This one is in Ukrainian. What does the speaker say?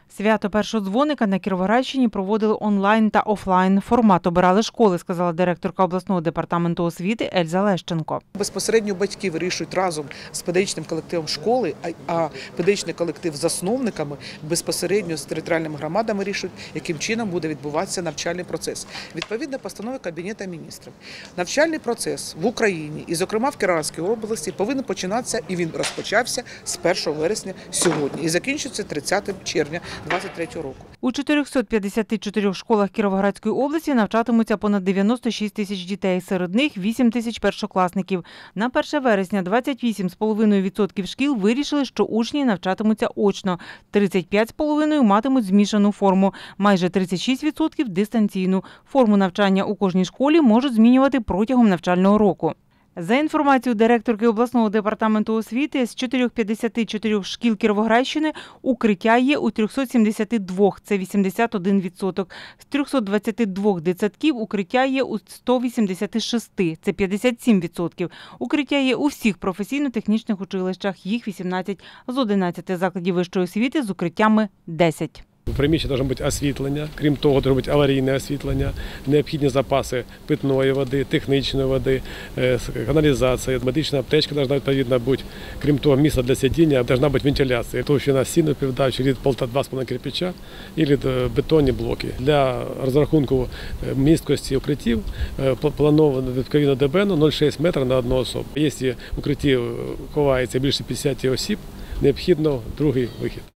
Свято першого дзвоника на Кіровоградщині проводили онлайн та офлайн. Формат обирали школи, сказала директорка обласного департаменту освіти Ельза Лещенко. Безпосередньо батьки вирішують разом з педагогічним колективом школи, а педагогічний колектив з засновниками безпосередньо з територіальними громадами вирішують, яким чином буде відбуватися навчальний процес. Відповідно постанови Кабінету міністрів. Навчальний процес в Україні і, зокрема, в Кіровоградській області повинен починатися, і він розпочався з 1 вересня сьогодні і закінчиться 30 червня 2023 року. У 454 школах Кіровоградської області навчатимуться понад 96 тисяч дітей, серед них 8 тисяч першокласників. На 1 вересня 28,5% шкіл вирішили, що учні навчатимуться очно, 35,5% матимуть змішану форму, майже 36% – дистанційну. Форму навчання у кожній школі можуть змінювати протягом навчального року. За інформацією директорки обласного департаменту освіти, з 454 шкіл Кіровоградщини укриття є у 372, це 81%. З 322 дитсадків укриття є у 186, це 57%. Укриття є у всіх професійно-технічних училищах, їх 18, з 11 закладів вищої освіти з укриттями 10. В приміщенні має бути освітлення, крім того, має бути аварійне освітлення, необхідні запаси питної води, технічної води, каналізація, медична аптечка має відповідно бути, крім того, місце для сидіння, має бути вентиляція, товщина стіни відповідаючи від 1,5-2,5 кирпича і бетонні блоки. Для розрахунку місткості укриттів плановано відповідно ДБНу 0,6 метра на одну особу. Якщо в укритті ховається більше 50 осіб, необхідно другий вихід.